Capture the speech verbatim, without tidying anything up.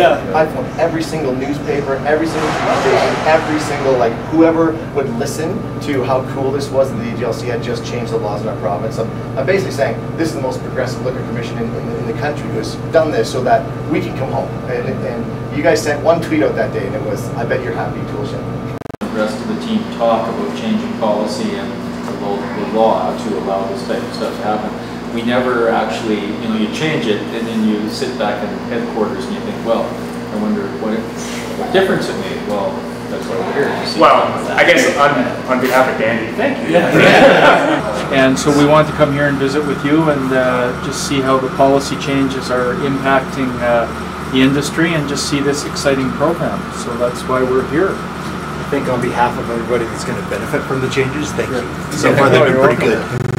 Yeah. I phoned every single newspaper, every single T V station, every single, like, whoever would listen to how cool this was that the A G L C had just changed the laws in our province. I'm, I'm basically saying this is the most progressive liquor commission in, in, in the country who has done this so that we can come home. And, and you guys sent one tweet out that day, and it was, "I bet you're happy, Toolshed." The rest of the team talk about changing policy and the, the law to allow this type of stuff to happen. We never actually, you know, you change it and then you sit back in headquarters and you think, well, I wonder what, it, what difference it made. Well, that's why we're here. To see well, I guess on, on behalf of Danny, thank you. Yeah. And so we wanted to come here and visit with you and uh, just see how the policy changes are impacting uh, the industry and just see this exciting program. So that's why we're here. I think on behalf of everybody that's going to benefit from the changes, thank you. So Yeah. far they've been You're pretty welcome. good.